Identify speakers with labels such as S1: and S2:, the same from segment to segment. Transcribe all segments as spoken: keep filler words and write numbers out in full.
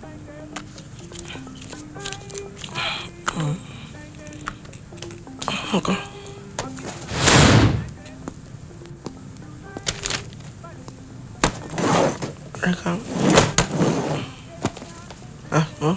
S1: Okay. Rekam. Ah, oh.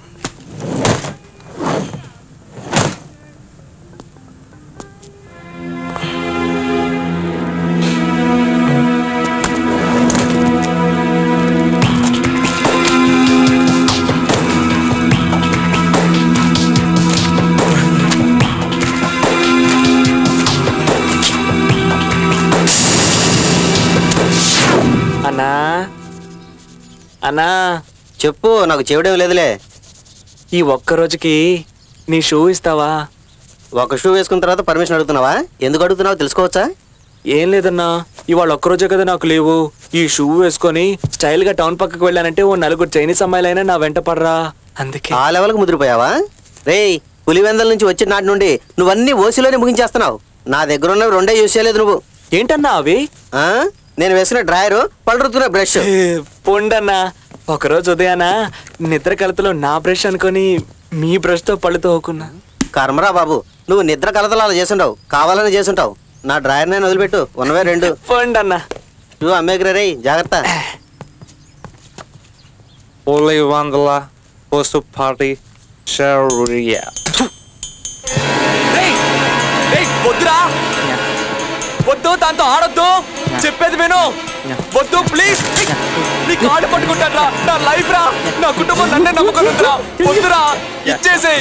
S2: అన్నా అన్నా
S3: చెప్పు, నాకు చెవిడేం లేదులే.
S2: ఈ ఒక్క రోజుకి నీ షూ ఇస్తావా?
S3: ఒక షూ వేసుకున్న తర్వాత పర్మిషన్ అడుగుతున్నావా? ఎందుకు అడుగుతున్నావు తెలుసుకోవచ్చా?
S2: ఏం లేదన్నా, ఇవాళ ఒక్కరోజే కదా నాకు లేవు. ఈ షూ వేసుకొని స్టైల్ గా టౌన్ పక్కకు వెళ్ళానంటే ఓ నలుగురు చైనీస్ అమ్మాయిలైనా నా వెంట పడరా. అందుకే
S3: ఆ లెవెల్కి ముదిరిపోయావా? రేయ్, పులివెందల నుంచి వచ్చిన నాటి నుండి నువ్వన్నీ ఓసిలోనే ముగించేస్తున్నావు. నా దగ్గర ఉన్నవి రెండే యూజ్ చేయలేదు నువ్వు.
S2: ఏంటన్నా అవి?
S3: ఆ నేను వేసిన డ్రాయరు, పళ్ళరుతున్న బ్రష్.
S2: పొండన్నా, ఒకరోజు ఉదయాన నిద్ర కలతలో నా బ్రష్ అనుకొని మీ బ్రష్ తో పళ్ళు తోకున్నా.
S3: కర్మరా బాబు, నువ్వు నిద్ర కలతలు అలా చేసుంటావు, కావాలని చేసుంటావు. నా డ్రాయర్ నేను వదిలిపెట్టు, ఉన్నవే రెండు.
S2: పొండన్నా,
S3: నువ్వు అమ్మేగిరే రేయ్, జాగ్రత్త.
S4: పులివెందుల పసు పార్టీ సౌర్య.
S2: వద్దురా, వద్దు, దాంతో ఆడొద్దు, చెప్పేది విను. వద్దు ప్లీజ్, నీ కాళ్ళు పట్టుకుంటాను రా. నా లైఫ్ రా, నా కుటుంబం నన్నే నమ్ముకుని రా. వద్దురా, ఇచ్చేసే.